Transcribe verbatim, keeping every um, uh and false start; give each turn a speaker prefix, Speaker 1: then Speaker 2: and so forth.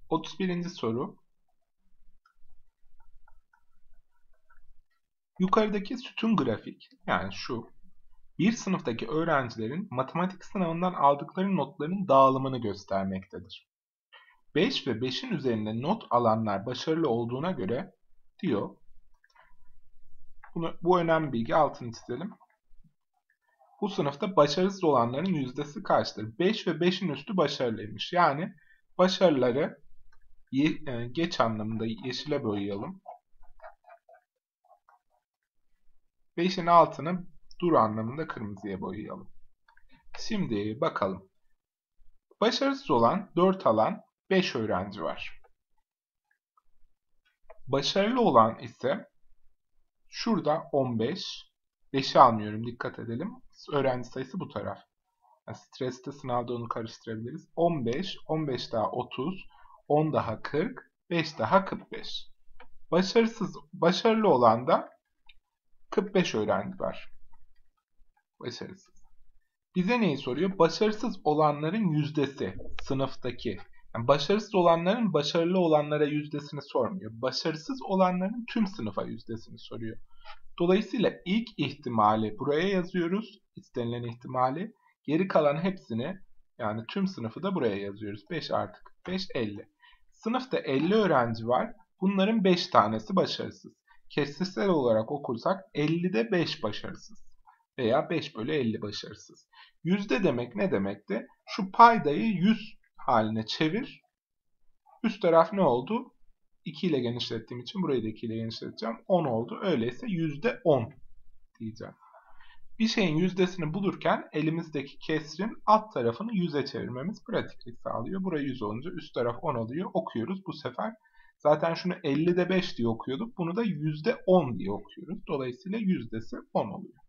Speaker 1: otuz birinci soru. Yukarıdaki sütun grafik, yani şu, bir sınıftaki öğrencilerin matematik sınavından aldıkları notların dağılımını göstermektedir. beş ve beşin üzerinde not alanlar başarılı olduğuna göre diyor. Bunu, bu önemli bilgi, altını çizelim. Bu sınıfta başarısız olanların yüzdesi kaçtır? beş ve beşin üstü başarılıymış. Yani başarıları geç anlamında yeşile boyayalım. beşin altını dur anlamında kırmızıya boyayalım. Şimdi bakalım. Başarısız olan dört alan beş öğrenci var. Başarılı olan ise şurada on beş. beşi almıyorum, dikkat edelim. Öğrenci sayısı bu taraf. Yani streste sınavda onu karıştırabiliriz. on beş, on beş daha otuz, on daha kırk, beş daha kırk beş. Başarısız, başarılı olan da kırk beş öğrenci var. Başarısız. Bize neyi soruyor? Başarısız olanların yüzdesi sınıftaki. Yani başarısız olanların başarılı olanlara yüzdesini sormuyor. Başarısız olanların tüm sınıfa yüzdesini soruyor. Dolayısıyla ilk ihtimali buraya yazıyoruz. İstenilen ihtimali. Geri kalan hepsini, yani tüm sınıfı da buraya yazıyoruz. beş artı kırk beş, elli. Sınıfta elli öğrenci var. Bunların beş tanesi başarısız. Kesitsel olarak okursak ellide beş başarısız. Veya beş bölü elli başarısız. Yüzde demek ne demekti? Şu paydayı yüz haline çevir. Üst taraf ne oldu? iki ile genişlettiğim için burayı da iki ile genişleteceğim. on oldu. Öyleyse yüzde on diyeceğim. Bir şeyin yüzdesini bulurken elimizdeki kesrin alt tarafını yüze çevirmemiz pratiklik sağlıyor. Burayı yüz olunca üst taraf on oluyor. Okuyoruz bu sefer. Zaten şunu ellide beş diye okuyorduk. Bunu da yüzde on diye okuyoruz. Dolayısıyla yüzdesi on oluyor.